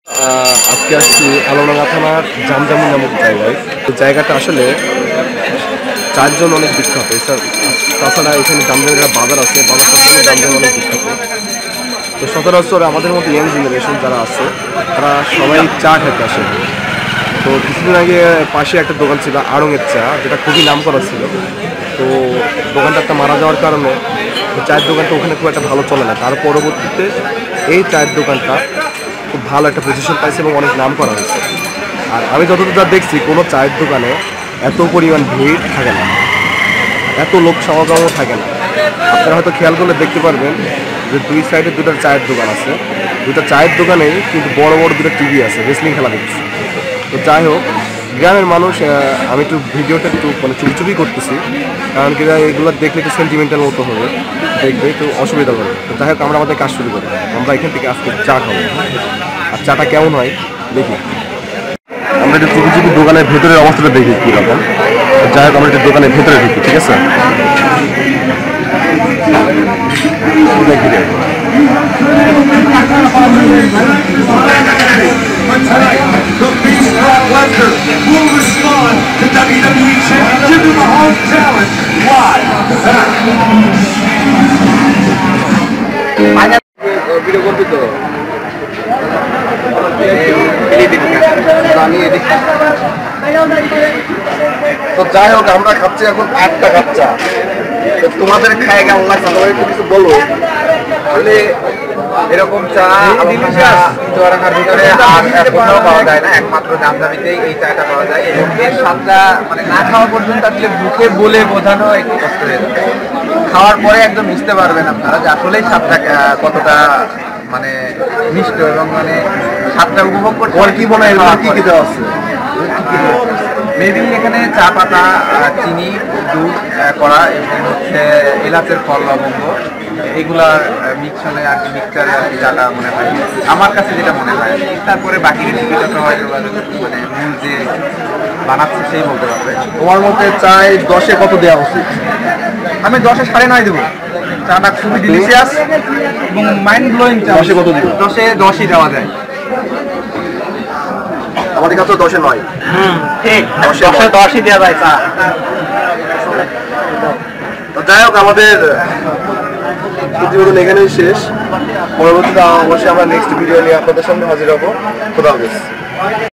আজকে আসছি আলমডাঙ্গা থানার জামজামি নামক জায়গায়। তো জায়গাটা আসলে চায়ের জন্য অনেক বিখ্যাত। তাছাড়া এখানে জামজামির বাজার আছে, বাজারটার জন্য জামজামি অনেক বিখ্যাত। তো সচরাচর আমাদের মতো ইয়াং জেনারেশন যারা আছে তারা সবাই চা খেতে আসে। তো কিছুদিন আগে পাশে একটা দোকান ছিল আড়ংয়ের চা, যেটা খুবই নাম করা ছিল। তো দোকানটা একটা মারা যাওয়ার কারণে চায়ের দোকানটা ওখানে খুব একটা ভালো চলে না। তার পরবর্তীতে এই চায়ের দোকানটা খুব ভালো একটা পজিশন পাইছে এবং অনেক নাম করা হয়েছে। আর আমি যতদূর যা দেখছি, কোনো চায়ের দোকানে এত পরিমাণ ভিড় থাকে না, এত লোক সমাগমও থাকে না। আপনারা হয়তো খেয়াল করলে দেখতে পারবেন যে দুই সাইডে দুটো চায়ের দোকান আছে। দুটো চায়ের দোকানেই কিন্তু বড় বড় দুটো টিভি আছে, রেসলিং খেলা দেখছি। তো যাই হোক, গ্রামের মানুষ, আমি একটু ভিডিওটা একটু চুপি চুপি করতেছি, কারণ কি এগুলো দেখলে একটু সেন্টিমেন্টাল মতো হবে, দেখবে একটু অসুবিধা হবে। তো যাই হোক, আমরা আমাদের কাজ শুরু করি। আমরা এখান থেকে আজকে চা খাবো, আর চাটা কেমন হয় দেখি। আমরা একটু চুপি চুপি দোকানের ভেতরের অবস্থাটা দেখি কীরকম। যাই হোক, আমরা একটু দোকানের ভেতরে ঢুকি, ঠিক আছে? Will respond to WWE champion Jinder Mahal talent live. Video করবি তো? তো যাই হোক, আমরা খাচ্ছি এখন একটা কাপ চা। তোমাদের খায় কেমন লাগছে তোমরা একটু কিছু বলো। আসলে এরকম চা চুয়াডাঙ্গার ভিতরে আর কোথাও পাওয়া যায় না, একমাত্র জামজামিতেই এই চাটা পাওয়া যায়। এবং এর স্বাদটা মানে না খাওয়া পর্যন্ত আসলে মুখে বলে বোঝানো একটু কষ্ট হয়ে যাবে। খাওয়ার পরে একদম বুঝতে পারবেন আপনারা যে আসলেই স্বাদটা কতটা মানে মিষ্ট, এবং মানে স্বাদটা উপভোগ করতে। কি মনে হয় কি কি দেওয়া আছে? মেবি এখানে চা পাতা, চিনি, দুধ করা এবং হচ্ছে এলাচের ফল, লবঙ্গ, এগুলার মিক্সনে আর কি মিক্সচারে আর কি চাটা মনে হয় আমার কাছে যেটা মনে হয়। তারপরে বাকি রেসিপিটা তো হয়তো মানে মূল যে বানাচ্ছে সেই বলতে পারবে। তোমার মতে চায় 10-এ কত দেওয়া উচিত? আমি 10-এ 9.5 দেবো। চাটা খুবই ডিলিশিয়াস এবং মাইন্ড ব্লোয়িং চা। 10-এ কত দিব? 10-এ 10ই দেওয়া যায়। আমাদের কাছে 10-এ 9। ঠিক, 10-এ 10ই দেওয়া যায় চা। তো যাই হোক, আমাদের প্রতিবেদন এখানেই শেষ। পরবর্তীতে অবশ্যই আমরা নেক্সট ভিডিও নিয়ে আপনাদের সামনে হাজির হবো। খোদা হাফেজ।